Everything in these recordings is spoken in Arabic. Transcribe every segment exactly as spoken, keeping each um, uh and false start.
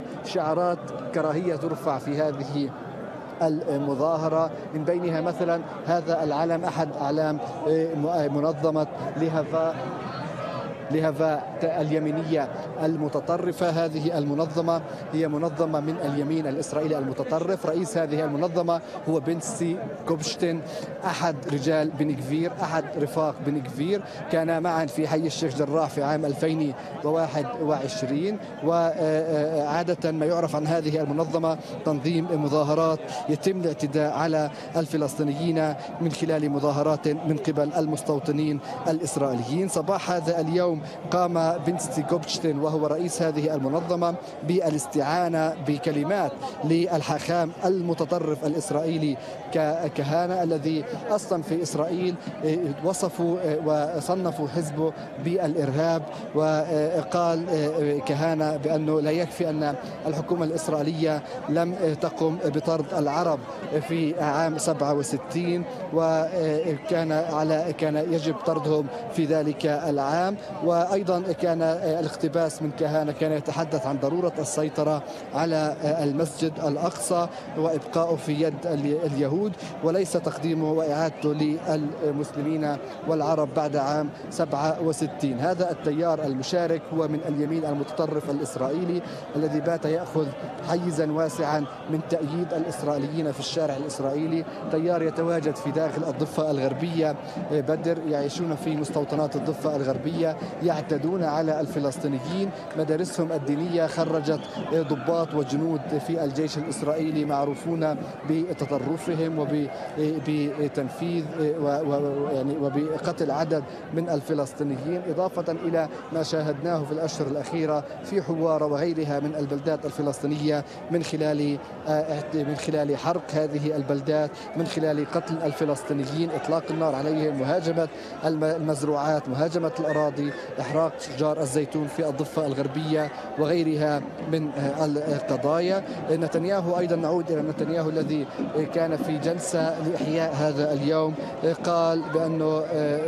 شعارات كراهية ترفع في هذه المظاهرة، من بينها مثلا هذا العلم أحد أعلام منظمة لهفاء لهفاء اليمينية المتطرفة. هذه المنظمة هي منظمة من اليمين الإسرائيلي المتطرف. رئيس هذه المنظمة هو بنسي جوبشتين، أحد رجال بن غفير، أحد رفاق بن غفير. كانا معا في حي الشيخ جراح في عام ألفين وواحد وعشرين. وعادة ما يعرف عن هذه المنظمة تنظيم مظاهرات يتم الاعتداء على الفلسطينيين من خلال مظاهرات من قبل المستوطنين الإسرائيليين. صباح هذا اليوم قام بنسي جوبشتين وهو رئيس هذه المنظمة بالاستعانة بكلمات للحاخام المتطرف الإسرائيلي كهانة، الذي أصلا في إسرائيل وصفوا وصنفوا حزبه بالإرهاب. وقال كهانة بأنه لا يكفي أن الحكومة الإسرائيلية لم تقم بطرد العرب في عام سبعة وستين، وكان على كان يجب طردهم في ذلك العام. وأيضا كان الاقتباس من كهانة كان يتحدث عن ضرورة السيطرة على المسجد الأقصى وإبقائه في يد اليهود، وليس تقديمه وإعادته للمسلمين والعرب بعد عام سبعة وستين. هذا التيار المشارك هو من اليمين المتطرف الإسرائيلي الذي بات يأخذ حيزا واسعا من تأييد الإسرائيليين في الشارع الإسرائيلي. تيار يتواجد في داخل الضفة الغربية بدر، يعيشون في مستوطنات الضفة الغربية، يعتدون على الفلسطينيين. مدارسهم الدينية خرجت ضباط وجنود في الجيش الإسرائيلي معروفون بتطرفهم وبتنفيذ ويعني وبقتل عدد من الفلسطينيين، إضافة إلى ما شاهدناه في الأشهر الأخيرة في حوار وغيرها من البلدات الفلسطينية من خلال من خلال حرق هذه البلدات، من خلال قتل الفلسطينيين، إطلاق النار عليهم، مهاجمة المزروعات، مهاجمة الأراضي، إحراق شجار الزيتون في الضفة الغربية وغيرها من القضايا. نتنياهو أيضا، نعود إلى نتنياهو الذي كان في جلسة لإحياء هذا اليوم، قال بأنه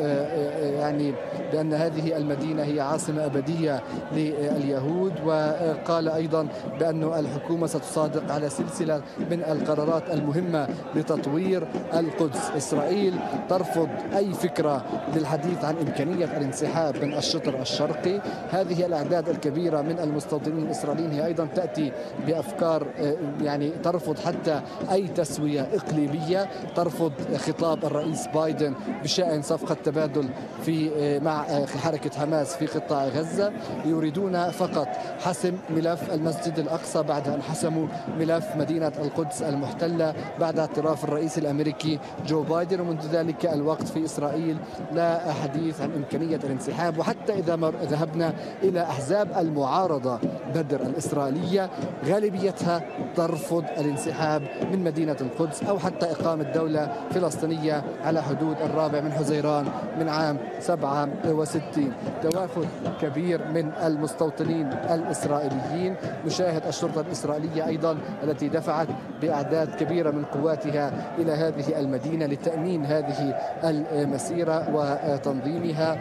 يعني بأن هذه المدينة هي عاصمة أبدية لليهود. وقال أيضا بأن الحكومة ستصادق على سلسلة من القرارات المهمة لتطوير القدس. إسرائيل ترفض أي فكرة للحديث عن إمكانية الانسحاب من الشطر الشرقي. هذه الأعداد الكبيرة من المستوطنين الإسرائيليين هي أيضا تأتي بأفكار يعني ترفض حتى أي تسوية إقليمية، ترفض خطاب الرئيس بايدن بشأن صفقة تبادل في مع حركة حماس في قطاع غزة. يريدون فقط حسم ملف المسجد الأقصى بعد أن حسموا ملف مدينة القدس المحتلة بعد اعتراف الرئيس الأمريكي جو بايدن. ومنذ ذلك الوقت في إسرائيل لا حديث عن إمكانية الانسحاب. وحتى إذا ذهبنا إلى أحزاب المعارضة بدر الإسرائيلية، غالبيتها ترفض الانسحاب من مدينة القدس أو حتى إقامة دولة فلسطينية على حدود الرابع من حزيران من عام سبعة وستين. توافد كبير من المستوطنين الإسرائيليين. نشاهد الشرطة الإسرائيلية أيضا التي دفعت بأعداد كبيرة من قواتها إلى هذه المدينة لتأمين هذه المسيرة وتنظيمها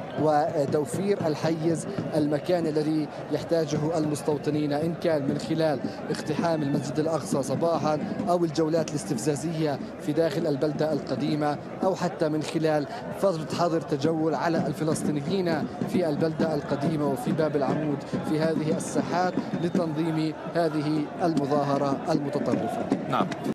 وتوفير الحيز المكان الذي يحتاجه المستوطنين، إن كان من خلال اقتحام المسجد الأقصى صباحا أو الجولات الاستفزازية في داخل البلدة القديمة، أو حتى من خلال فترة حظر تجول على الفلسطينيين في البلدة القديمة وفي باب العمود في هذه الساحات لتنظيم هذه المظاهرة المتطرفة. نعم.